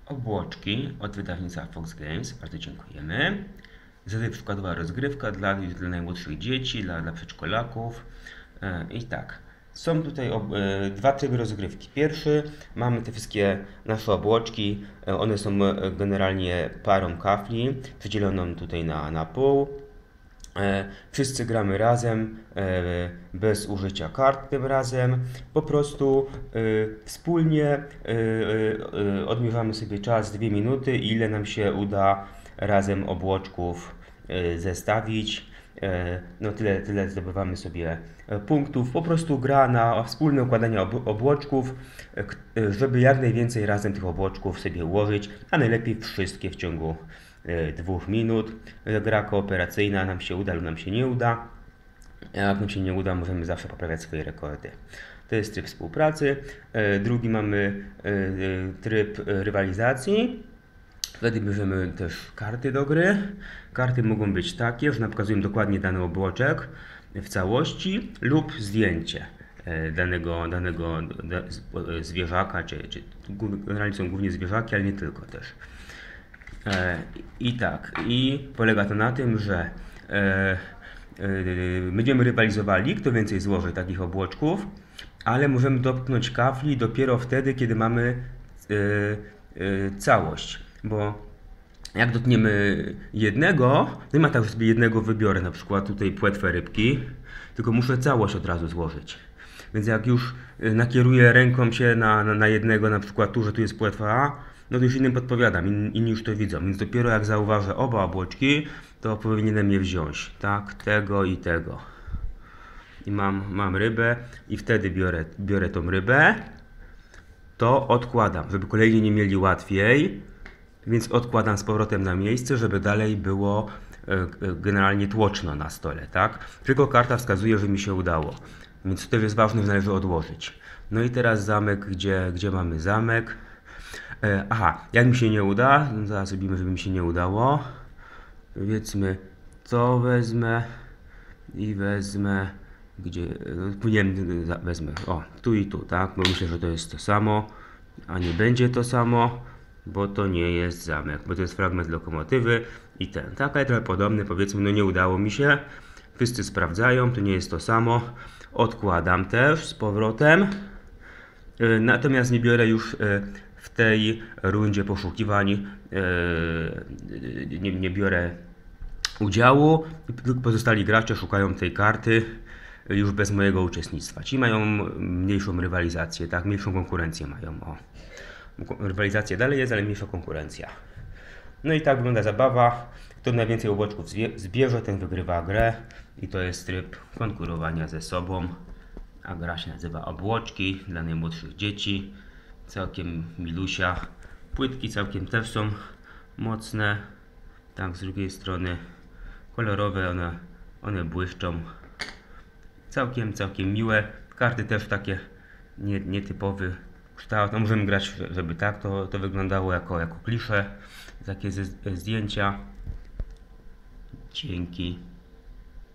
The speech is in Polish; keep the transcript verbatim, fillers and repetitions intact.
Obłoczki od wydawnictwa Fox Games, bardzo dziękujemy. Zestaw przykładowa rozgrywka dla, dla najmłodszych dzieci, dla, dla przedszkolaków. E, I tak, są tutaj ob, e, dwa tryby rozgrywki. Pierwszy, mamy te wszystkie nasze obłoczki, e, one są generalnie parą kafli, przydzieloną tutaj na, na pół. E, wszyscy gramy razem, e, bez użycia kart tym razem. Po prostu e, wspólnie e, e, odmierzamy sobie czas dwie minuty, ile nam się uda razem obłoczków e, zestawić. E, no tyle, tyle zdobywamy sobie punktów. Po prostu gra na wspólne układanie ob obłoczków, e, żeby jak najwięcej razem tych obłoczków sobie ułożyć, a najlepiej wszystkie w ciągu dwóch minut. Gra kooperacyjna, nam się uda lub nam się nie uda. Jak nam się nie uda, możemy zawsze poprawiać swoje rekordy. To jest tryb współpracy. Drugi mamy tryb rywalizacji. Wtedy bierzemy też karty do gry. Karty mogą być takie, że nam pokazują dokładnie dany obłoczek w całości lub zdjęcie danego, danego zwierzaka, czy, czy generalnie są głównie zwierzaki, ale nie tylko też. I tak, i polega to na tym, że e, e, będziemy rywalizowali, kto więcej złoży takich obłoczków, ale możemy dotknąć kafli dopiero wtedy, kiedy mamy e, e, całość, bo jak dotkniemy jednego, nie ma tak, że sobie jednego wybiorę, na przykład tutaj płetwę rybki, tylko muszę całość od razu złożyć. Więc jak już nakieruję ręką się na, na, na jednego, na przykład tu, że tu jest płetwa A, no to już innym podpowiadam, In, inni już to widzą, więc dopiero jak zauważę oba obłoczki, to powinienem je wziąć, tak, tego i tego. I mam, mam rybę i wtedy biorę, biorę tą rybę, to odkładam, żeby kolejni nie mieli łatwiej, więc odkładam z powrotem na miejsce, żeby dalej było e, generalnie tłoczno na stole, tak. Tylko karta wskazuje, że mi się udało, więc to też jest ważne, że należy odłożyć. No i teraz zamek, gdzie, gdzie mamy zamek. Aha, jak mi się nie uda, no zaraz zrobimy, żeby mi się nie udało. Powiedzmy, to wezmę i wezmę, gdzie, no, powinienem, wezmę, o, tu i tu, tak, bo myślę, że to jest to samo, a nie będzie to samo, bo to nie jest zamek, bo to jest fragment lokomotywy i ten, tak, ale trochę podobny, powiedzmy, no nie udało mi się, wszyscy sprawdzają, to nie jest to samo, odkładam też z powrotem, natomiast nie biorę już w tej rundzie poszukiwań, nie, nie biorę udziału, tylko pozostali gracze szukają tej karty już bez mojego uczestnictwa. Ci mają mniejszą rywalizację, tak, mniejszą konkurencję mają. O. Rywalizacja dalej jest, ale mniejsza konkurencja. No i tak wygląda zabawa. Kto najwięcej obłoczków zbierze, ten wygrywa grę i to jest tryb konkurowania ze sobą. A gra się nazywa Obłoczki dla najmłodszych dzieci. Całkiem milusia. Płytki całkiem też są mocne. Tak, z drugiej strony kolorowe, one, one błyszczą. Całkiem, całkiem miłe. Karty też takie nie, nietypowy kształt. No możemy grać, żeby tak to, to wyglądało jako, jako klisze. Takie zdjęcia. Dzięki.